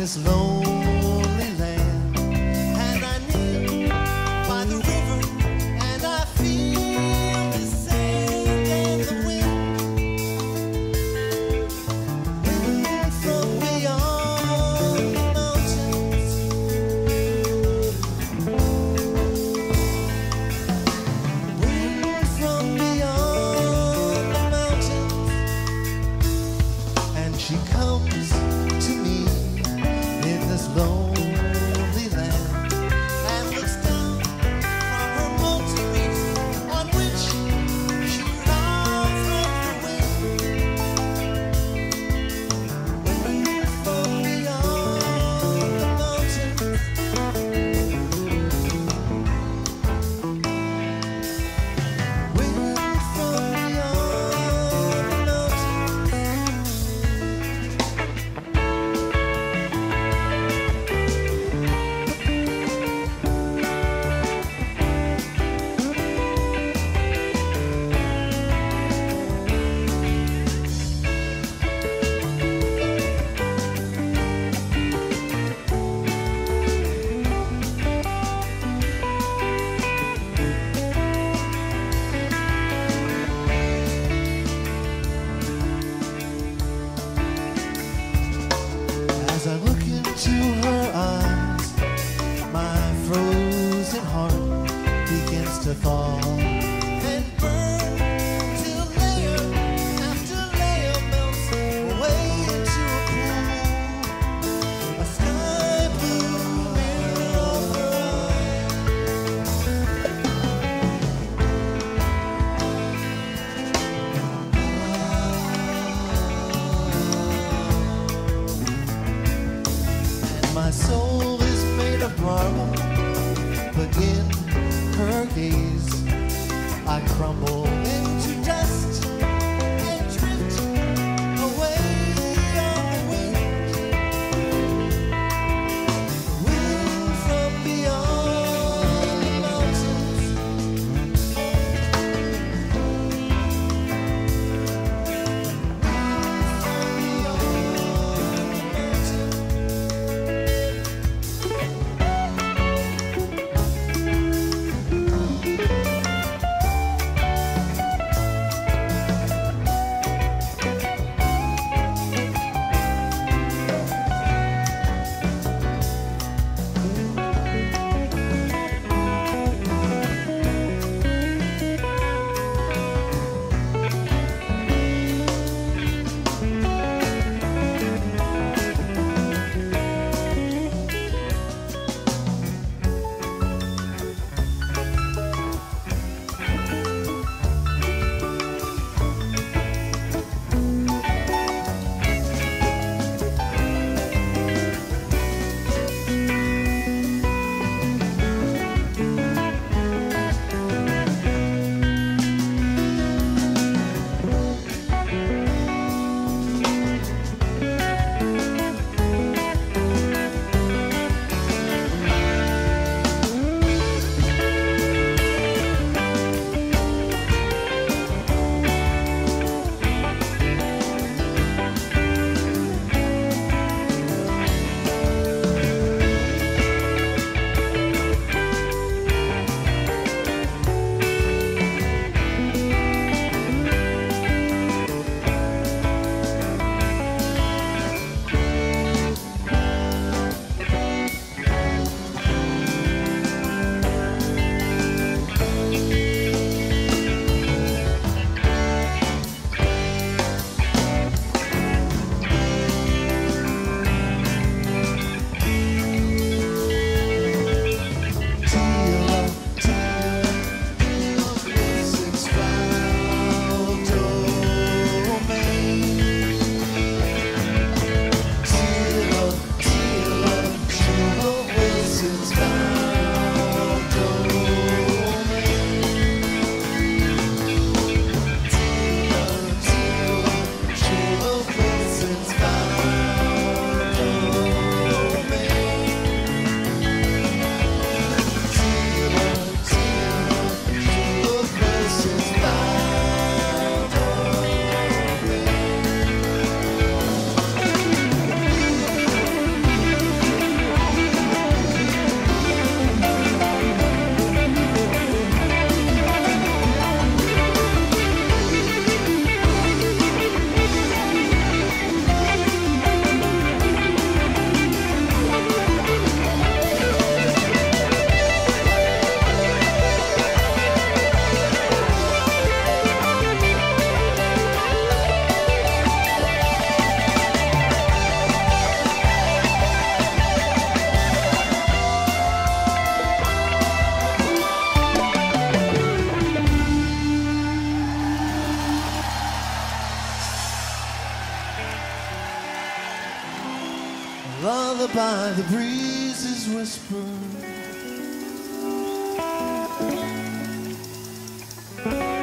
this lonely land, and I kneel by the river, and I feel the sand and the wind from beyond the mountains. Wind from beyond the mountains, and she comes to me in this lonely land and looks down from her multi-reef on which she rides like the wind. Wind from beyond the mountains. Wind from beyond the mountains. As I look into her eyes, my frozen heart begins to thaw and burn till layer after layer melts away into a pool, a sky blue mirror of her eyes. My soul is made of marble, but in her gaze I crumble into dust and drift away on the wind. Wind from beyond the mountains. From beyond the mountains. lullaby the breezes whisper.